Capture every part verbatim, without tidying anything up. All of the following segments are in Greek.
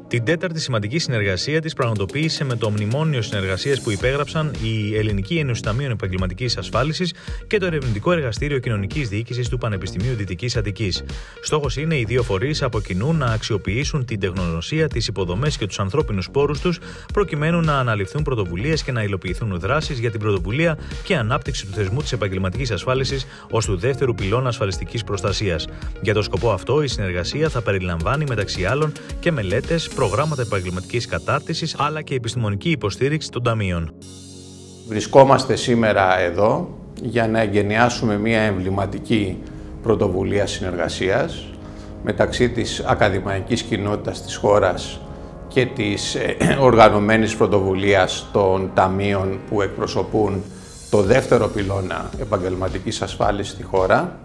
Την τέταρτη σημαντική συνεργασία της πραγματοποίησε με το Μνημόνιο Συνεργασίας που υπέγραψαν η Ελληνική Ένωση Ταμείων Επαγγελματικής Ασφάλισης και το Ερευνητικό Εργαστήριο Κοινωνικής Διοίκησης του Πανεπιστημίου Δυτικής Αττικής. Στόχος είναι οι δύο φορείς από κοινού να αξιοποιήσουν την τεχνογνωσία, τις υποδομές και τους ανθρώπινους πόρους τους, προκειμένου να αναλυφθούν πρωτοβουλίες και να υλοποιηθούν δράσεις για την πρωτοβουλία και ανάπτυξη του θεσμού της επαγγελματικής ασφάλισης ως του δεύτερου πυλώνα ασφαλιστικής προστασίας. Για το σκοπό αυτό, η συνεργασία θα περιλαμβάνει μεταξύ άλλων και μελέτες, προγράμματα επαγγελματικής κατάρτισης αλλά και επιστημονική υποστήριξη των ταμείων. Βρισκόμαστε σήμερα εδώ για να εγκαινιάσουμε μια εμβληματική πρωτοβουλία συνεργασίας μεταξύ της ακαδημαϊκής κοινότητας της χώρας και της οργανωμένης πρωτοβουλίας των ταμείων που εκπροσωπούν το δεύτερο πυλώνα επαγγελματικής ασφάλισης στη χώρα,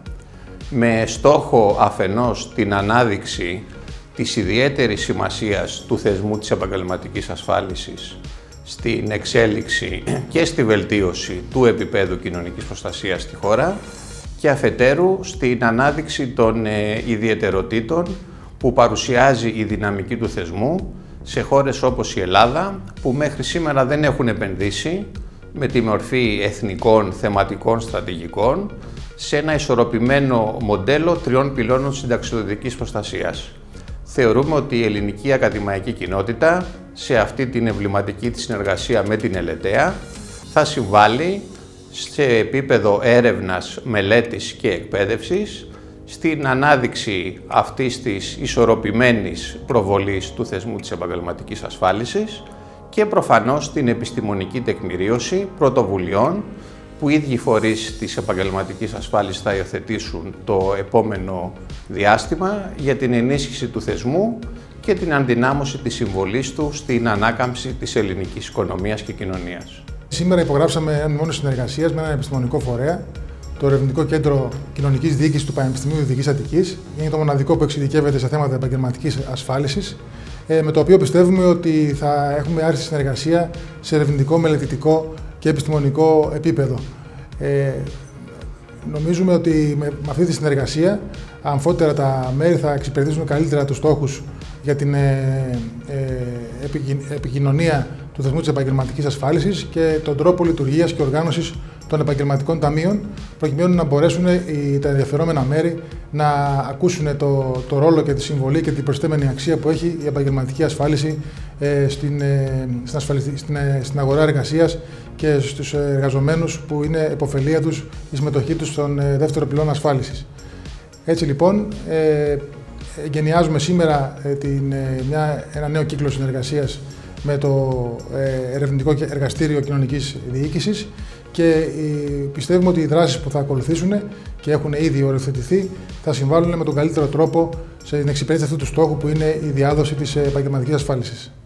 με στόχο αφενός την ανάδειξη της ιδιαίτερης σημασίας του θεσμού της επαγγελματικής ασφάλισης στην εξέλιξη και στη βελτίωση του επίπεδου κοινωνικής προστασίας στη χώρα και αφετέρου στην ανάδειξη των ιδιαιτεροτήτων που παρουσιάζει η δυναμική του θεσμού σε χώρες όπως η Ελλάδα, που μέχρι σήμερα δεν έχουν επενδύσει με τη μορφή εθνικών θεματικών στρατηγικών σε ένα ισορροπημένο μοντέλο τριών πυλώνων συνταξιοδοτικής προστασίας. Θεωρούμε ότι η ελληνική ακαδημαϊκή κοινότητα σε αυτή την εμβληματική της συνεργασία με την Ελετέα θα συμβάλλει σε επίπεδο έρευνας, μελέτης και εκπαίδευσης στην ανάδειξη αυτής της ισορροπημένης προβολής του θεσμού της επαγγελματικής ασφάλισης και προφανώς την επιστημονική τεκμηρίωση πρωτοβουλειών που οι ίδιοι φορείς της επαγγελματικής ασφάλισης θα υιοθετήσουν το επόμενο διάστημα για την ενίσχυση του θεσμού και την αντινάμωση της συμβολής του στην ανάκαμψη της ελληνικής οικονομίας και κοινωνίας. Σήμερα υπογράψαμε ένα μνημόνιο συνεργασίας με ένα επιστημονικό φορέα, το Ερευνητικό Κέντρο Κοινωνικής Διοίκησης του Πανεπιστημίου Δυτικής Αττικής. Είναι το μοναδικό που εξειδικεύεται σε θέματα επαγγελματικής ασφάλισης, με το οποίο πιστεύουμε ότι θα έχουμε άριστη συνεργασία σε ερευνητικό, μελετητικό και επιστημονικό επίπεδο. Ε, νομίζουμε ότι με, με αυτή τη συνεργασία αμφότερα τα μέρη θα εξυπηρετήσουν καλύτερα τους στόχους για την ε, ε, επικοινωνία του θεσμού της επαγγελματικής ασφάλισης και τον τρόπο λειτουργίας και οργάνωσης των επαγγελματικών ταμείων, προκειμένου να μπορέσουν οι, τα ενδιαφερόμενα μέρη να ακούσουν το, το ρόλο και τη συμβολή και την προσθέμενη αξία που έχει η επαγγελματική ασφάλιση ε, στην, ε, στην, ασφαλιστη, στην, ε, στην αγορά εργασίας και στους εργαζομένους που είναι επωφελία τους η συμμετοχή τους στον ε, δεύτερο πυλώνα ασφάλισης. Έτσι λοιπόν, ε, εγκαινιάζουμε σήμερα ε, την, ε, μια, ένα νέο κύκλο συνεργασίας με το ε, Ερευνητικό Εργαστήριο Κοινωνικής Διοίκησης και πιστεύουμε ότι οι δράσεις που θα ακολουθήσουν και έχουν ήδη οριοθετηθεί θα συμβάλλουν με τον καλύτερο τρόπο στην εξυπηρέτηση αυτού του στόχου που είναι η διάδοση της επαγγελματικής ασφάλισης.